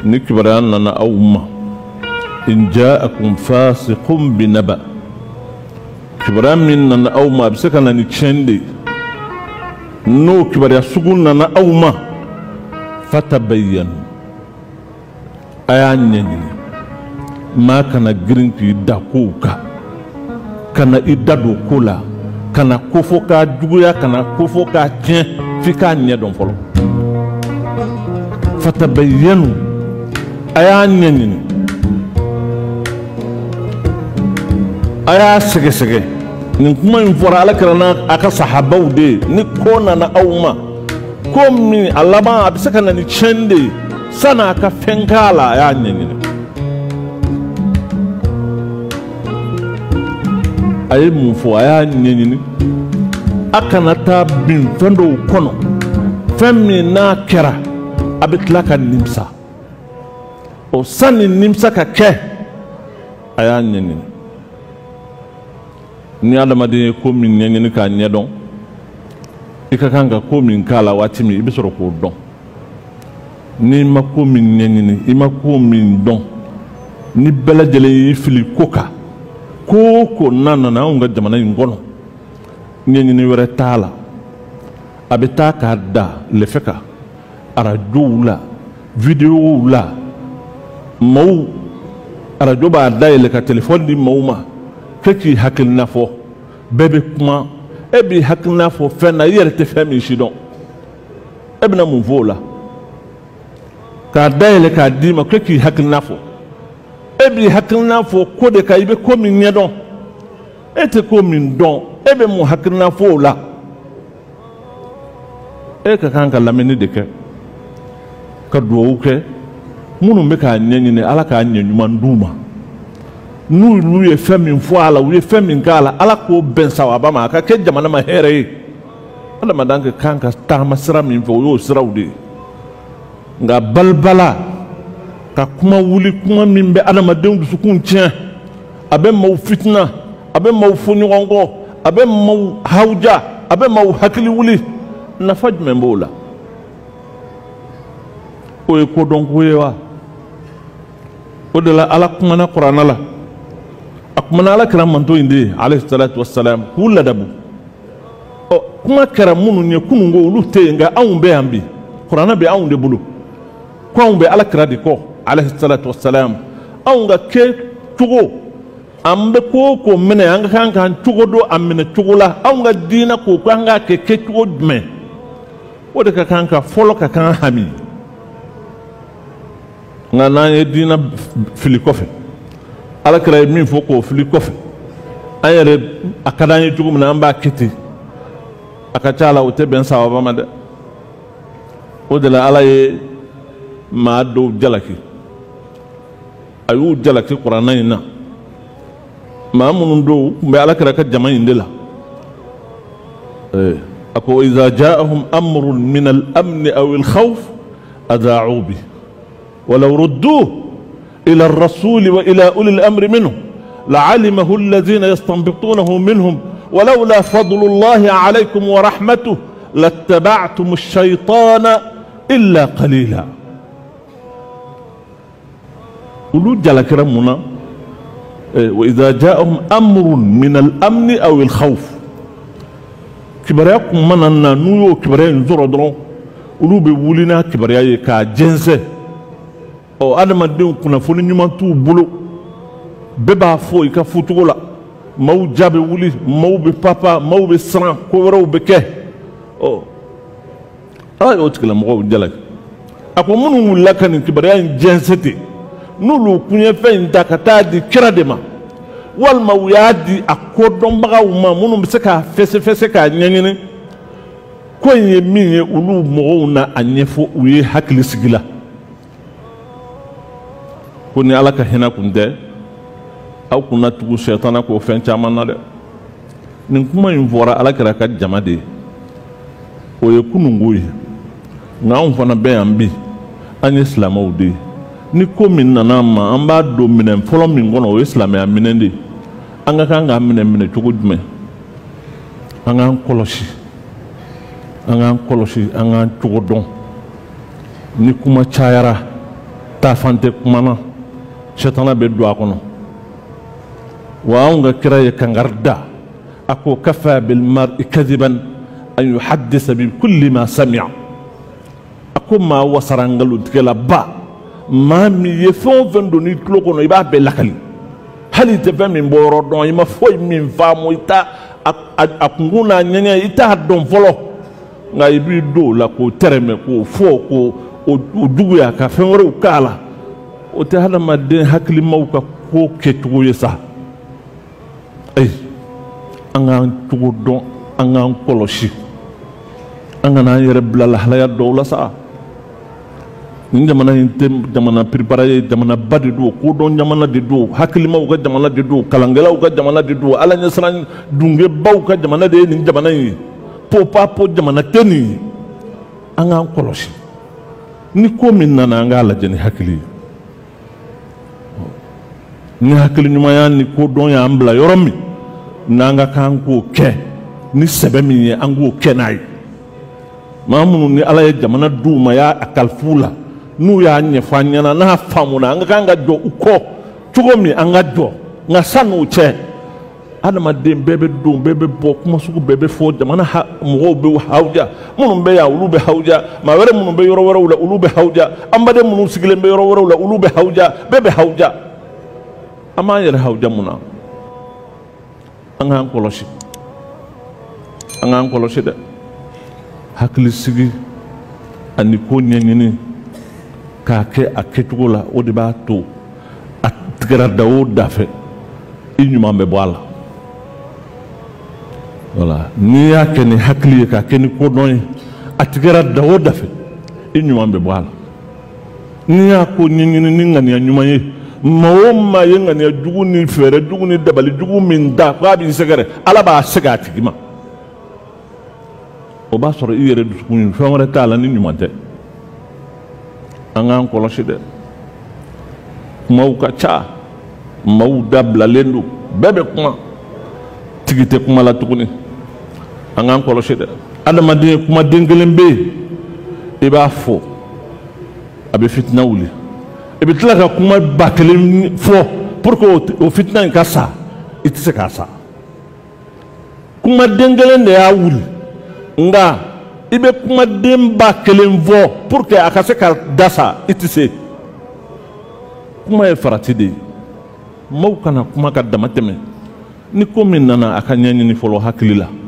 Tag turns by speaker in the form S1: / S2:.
S1: نكبران لنا أوما إن جاءكم فاسق بنبأ كبران مننا أوما بسكنا نتشندي نو كبر يسقون لنا أوما فتبين أياني ما كان جرينكي داكوكا كان إدادو كولا كان كوفوكا جويا كان كوفوكا تين فيكا نيدون فلو فتبينوا أياني أيا سجى سجى نكما ينفر على كرنا أكا صحابو دي نكونا نا أوما كومي اللبا أبسكنا نتشندي سنة أكا فنكالا أياني أي مفو أياني أكا نتا بين فندو كونو فمي نا كرا أبتلاك النمسا وسن النمسا كake أياني ni adamaden ko min nyanyini ka nyedon ikakanga ko min kala watimi ibisoro ko don ni ma ko min nyanyini ima ko min don ni bela jele fili koka ko nana na unga jamana ngono nyanyini were tala abita ka da lefeka arajo la video la mau arajo ba da ile ka telephone di mauma keki hakilina fo bebe kuma ebi hakilina fo fena yerte femi shidon ebina mu vola ka daile ka dima keki hakilina fo ebi hakilina fo kode ka ibe ko min nyedon ete ko min don ebe mu hakilina fo la e ka kanka lameni deke ka duwo ke munu me ka nyenyine ala ka nyenyuma nduma nous ye fɛn min fɔ a la u ye fɛn min k'a la ala k'o bɛn sawaba ma a ka kɛ jamana ma hɛrɛ ye adamaden ka kan ka taama sira min fɛ o y'o siraw de ye nka balibala ka kuma wuli kuma min bɛ adamadenw dusukun tiɲɛ a bɛ maaw fitina a bɛ maaw fɔ ɲɔgɔn kɔ a bɛ maaw hawuja a bɛ maaw hakili wuli nafa jumɛn b'o la o ye kodɔnko ye wa o de la ala kumana kuranɛ la akumana ala kɛra manto in de alayhi salatu wassalam k'u ladabu kuma kɛra minnu ye kunun ko olu tɛ yen nka anw bɛ yan bi kuranɛ bɛ anw de bolo ko anw bɛ ala kɛra de kɔ alayhi salatu wassalam anw ka kɛ cogo an bɛ ko o ko minɛ an ka kan k'an cogo dɔn a minɛ cogo la anw ka diinɛ ko k'an k'a kɛ cogo jumɛn o de ka kan ka fɔlɔ ka kan hami nka n'an ye diinɛ fili kɔfɛ ala kɛra ye min fɔ k'o fili kɔfɛ an yɛrɛ a ka d'an ye cogo min na an b'a kɛ ten a ka ca la o tɛ bɛn sababa ma dɛ o de la ala ye maa dɔw jalaki a y'u jalaki kuranɛ in na maa minnu dɔw tun bɛ ala kɛra ka jama in de la a ko iza ja'ahum amrun min al-amni aw al-khawf adha'u bihi ولو ردوه إلى الرسول وإلى أولي الأمر منهم لعلمه الذين يستنبطونه منهم ولولا فضل الله عليكم ورحمته لاتبعتم الشيطان إلا قليلا قلوا جل كرمنا وإذا جاءهم أمر من الأمن أو الخوف كبرياكم من أن نيو كبريا زردون قلوا بولنا كبريا كجنسه adamadenw kunnafoni ɲuman t'u bolo bɛɛ b'a fɔ i ka fɔcogo la maaw ja bɛ wuli maaw bɛ papa maaw bɛ siran ko wɛrɛw bɛ kɛ ala y'o tigilamɔgɔw jalaki a ko minnu wulila ka nin kibaruya in jɛnsɛn ten n'olu kun ye fɛn in ta ka taa di kira de ma walima u y'a di a kodɔnbagaw ma minnu bɛ se k'a fɛsɛfɛsɛ k'a ɲɛɲini ko in ye min ye olu mɔgɔw na a ɲɛfɔ u ye hakili sigi la ko ni ala ka hinɛ kun tɛ aw kunna tugu sɛtana k'o fɛn caman na dɛ nin kuma in fɔra ala kɛra ka jama de ye o ye kununko ye nka anw fana bɛ yan bi an ye silamɛw de ye ni ko min nana an ma an b'a don minɛn fɔlɔ min kɔnɔ o ye silamɛya minɛn de ye an ka kan k'a minɛ cogo jumɛn an k'an kɔlɔsi an k'an cogo dɔn ni kuma cayara taafante kumana shetana bɛ don a kɔnɔ wa anw ka kira ye kangari da a ko kafa bil mar'i kadiban an yuhaddisa bi kulli ma sami'a a ko maa wasara ngalontigɛla ba maa min ye fɛn o fɛn don n'i tulo kɔnɔ i b'a bɛɛ lakali hali i tɛ fɛn min bɔ yɔrɔ dɔn i ma foyi min faamu i t'a a kunkun n'a ɲɛɲɛ i t'a dɔn fɔlɔ nka i b'i don o la k'o tɛrɛmɛ k'o fɔ k'o juguya ka fɛn wɛrɛw k'a la o tɛ hadamaden hakilimaw ka ko kɛcogo ye sa ayi an k'an cogo dɔn an k'an kɔlɔsi an kana an yɛrɛ bila lahalaya dɔw la sa nin jamana in tɛ jamana préparé ye jamana ba de don kodɔn jamana de don hakilimaw ka jamana de don kalankɛlaw ka jamana de don ala ɲɛsiran dungebaw ka jamana de ye nin jamana in ye po jamana tɛ nin ye an k'an kɔlɔsi ni ko min nana an k'a lajɛ ni hakili ye ni hakili ɲumanya ni kodɔn y'an bila yɔrɔ min n'an ka kan k'o kɛ ni sɛbɛ min ye an k'o kɛ n'a ye maa minnu ni ala ye jamana d'u ma y'a kalifu la n'u y'a ɲɛfɔ an ɲɛna n'a faamuna an ka kan ka jɔ u kɔ cogo min an ka jɔ nka san'o cɛ adamaden bɛɛ bɛ don bɛɛ bɛ bɔ kuma sugu bɛɛ bɛ fɔ jamana mɔgɔw bɛ hawuja minnu bɛ yan olu bɛ hawuja maa wɛrɛ minnu bɛ yɔrɔ wɛrɛw la olu bɛ hawuja an baden minnu sigilen bɛ yɔrɔ wɛrɛw la olu bɛ hawuja bɛɛ bɛ hawuja an b'an yɛrɛ hawuja mun na an k'an kɔlɔsi dɛ hakilisigi ani ko ɲɛɲini k'a kɛ a kɛcogo la o de b'a to a tigɛra da o da fɛ i ɲuman bɛ bɔ a la voilà n'i y'a kɛ ni hakili ye k'a kɛ ni kodɔn ye a tigɛra da o da fɛ i ɲuman bɛ bɔ a la n'i y'a ko ɲɛɲini ni ŋaniya ɲuman ye maa o maa ye ŋaniya jugu ni fɛɛrɛ jugu ni dabali jugu min da k'a b'i sɛgɛrɛ ala b'a sɛgɛn a tigi ma o b'a sɔrɔ i yɛrɛ dusukun ye fɛn wɛrɛ t'a la ni ɲuman tɛ an k'an kɔlɔsi dɛ kumaw ka ca maaw dabilalen don bɛɛ bɛ kuma tigi tɛ kuma la tuguni an k'an kɔlɔsi dɛ adamaden ye kumaden kelen bɛ yen i b'a fɔ a bɛ fitina wuli i bɛ tila ka kuma ba kelen fɔ pour que o fitina in ka sa i tɛ se k'a sa kumaden kelen de y'a wuli nka i bɛ kumaden ba kelen fɔ pour que a ka se ka da sa i tɛ se kuma ye farati de ye maaw kana kuma ka dama tɛmɛ ni ko min nana a ka ɲɛɲini fɔlɔ hakili la